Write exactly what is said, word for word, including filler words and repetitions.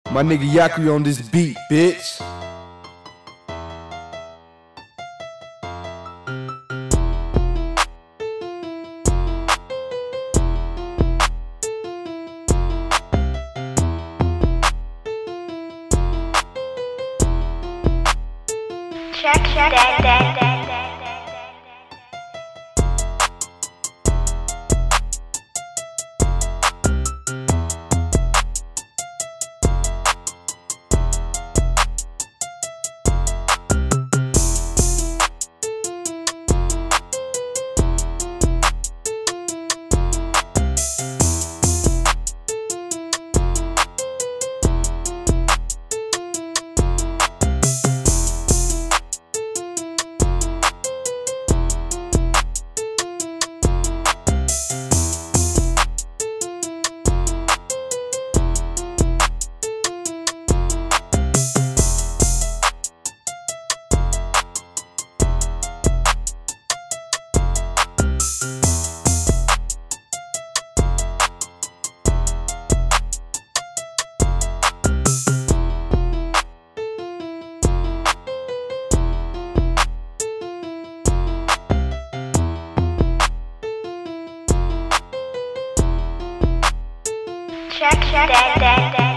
My nigga Yakree on this beat, bitch. Check, check, that, that, that. Check, check, that, that, that.